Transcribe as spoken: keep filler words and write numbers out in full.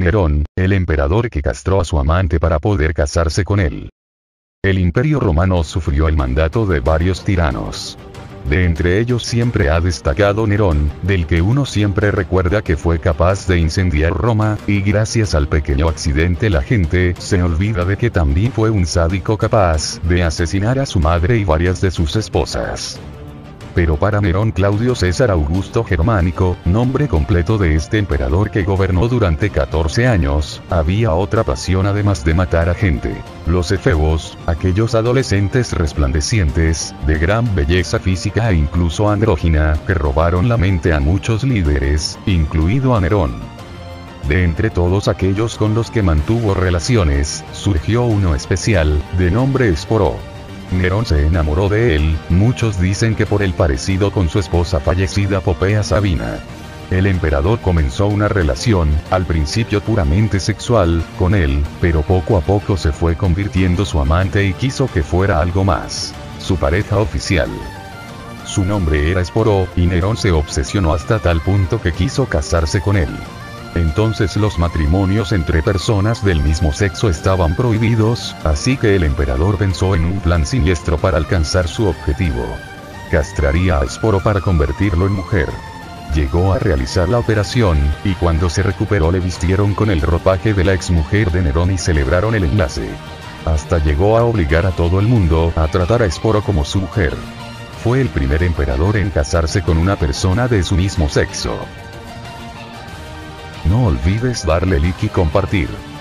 Nerón, el emperador que castró a su amante para poder casarse con él. El Imperio Romano sufrió el mandato de varios tiranos. De entre ellos siempre ha destacado Nerón, del que uno siempre recuerda que fue capaz de incendiar Roma, y gracias al pequeño accidente la gente se olvida de que también fue un sádico capaz de asesinar a su madre y varias de sus esposas. Pero para Nerón Claudio César Augusto Germánico, nombre completo de este emperador que gobernó durante catorce años, había otra pasión además de matar a gente: los efebos, aquellos adolescentes resplandecientes, de gran belleza física e incluso andrógina, que robaron la mente a muchos líderes, incluido a Nerón. De entre todos aquellos con los que mantuvo relaciones, surgió uno especial, de nombre Esporo. Nerón se enamoró de él, muchos dicen que por el parecido con su esposa fallecida Popea Sabina. El emperador comenzó una relación, al principio puramente sexual, con él, pero poco a poco se fue convirtiendo su amante y quiso que fuera algo más: su pareja oficial. Su nombre era Esporo, y Nerón se obsesionó hasta tal punto que quiso casarse con él. Entonces los matrimonios entre personas del mismo sexo estaban prohibidos, así que el emperador pensó en un plan siniestro para alcanzar su objetivo. Castraría a Esporo para convertirlo en mujer. Llegó a realizar la operación, y cuando se recuperó le vistieron con el ropaje de la exmujer de Nerón y celebraron el enlace. Hasta llegó a obligar a todo el mundo a tratar a Esporo como su mujer. Fue el primer emperador en casarse con una persona de su mismo sexo. No olvides darle like y compartir.